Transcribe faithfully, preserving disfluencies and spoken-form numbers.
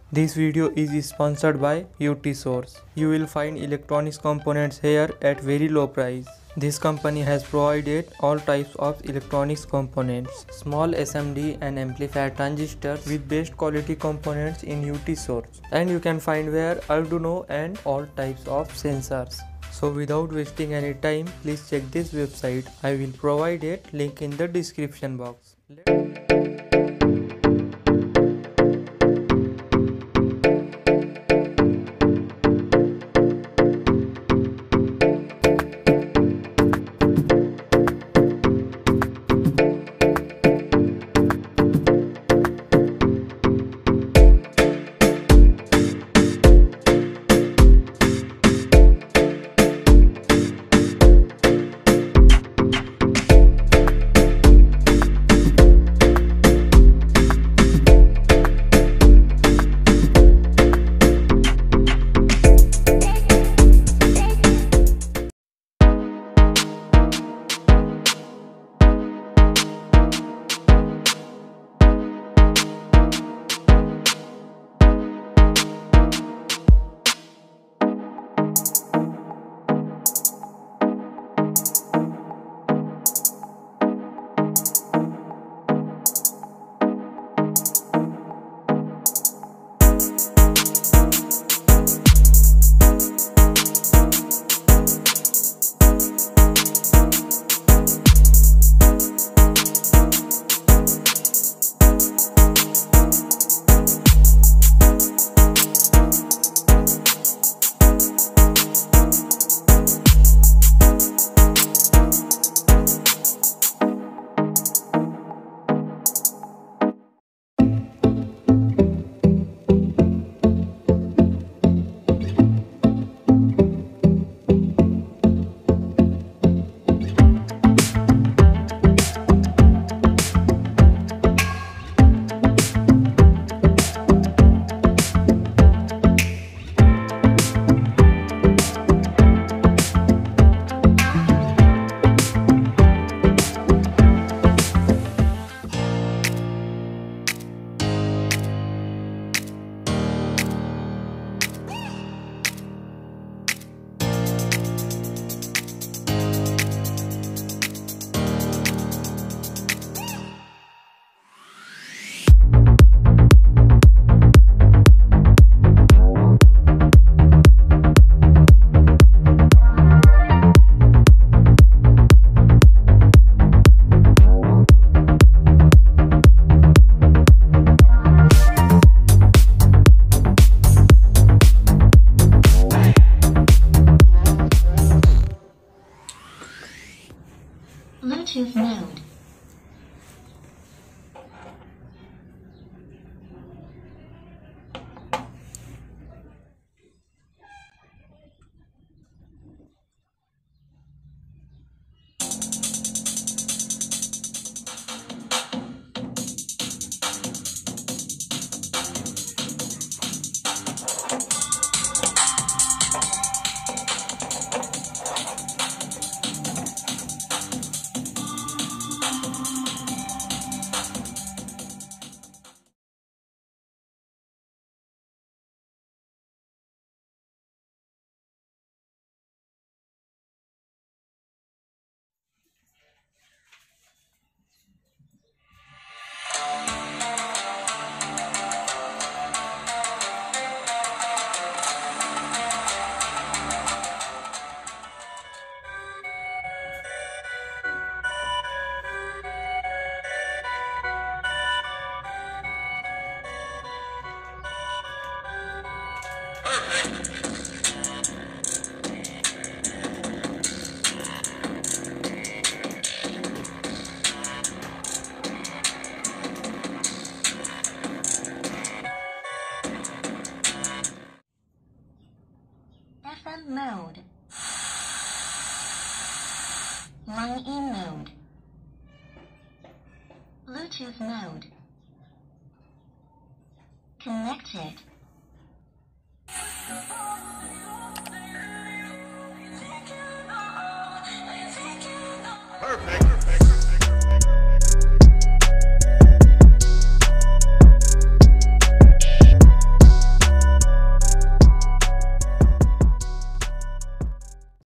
This video is sponsored by U T Source. You will find electronics components here at very low price. This company has provided all types of electronics components, small S M D and amplifier transistors with best quality components in U T Source. And you can find where Arduino and all types of sensors. So without wasting any time, please check this website. I will provide a link in the description box. Bluetooth mode. F M mode. Line in mode. Bluetooth mode. Connected.